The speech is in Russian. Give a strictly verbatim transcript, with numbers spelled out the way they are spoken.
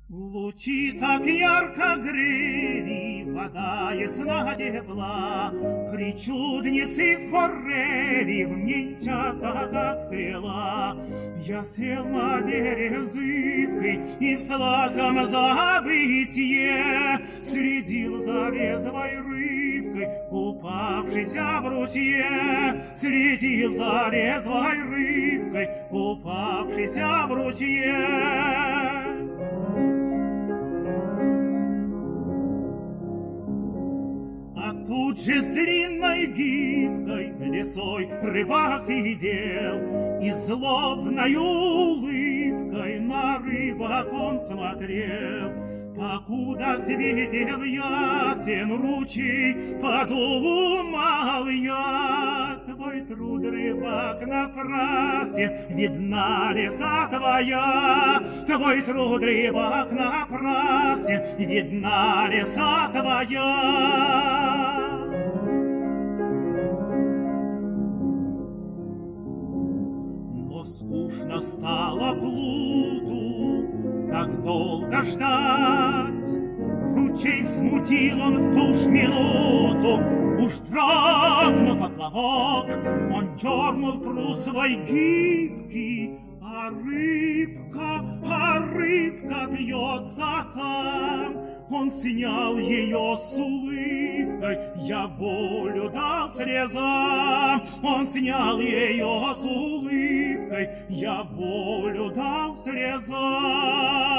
Лучи так ярко грели, вода ясна тепла, Причудницы форели в ней мчатся, как стрела. Я сел на берег зыбкой и в сладком забытье Следил за резвой рыбкой, купавшейся в ручье, Следил за резвой рыбкой, купавшейся в ручье. Тут же с длинной гибкой лесой рыбак сидел, И злобной улыбкой на рыбак он смотрел. Покуда светил ясен ручей, подумал я, Твой труд, рыбак, напрасен, видна леса твоя. Твой труд, рыбак, напрасен, видна леса твоя. Но скучно стало плуту так долго ждать. Ручей смутил он в ту ж минуту, Уж дрогнул поплавок, он дернул пруд свой гибкий, А рыбка, а рыбка бьется там. Он снял ее с улыбкой, я волю дал срезам. Он снял ее с улыбкой, я волю дал срезам.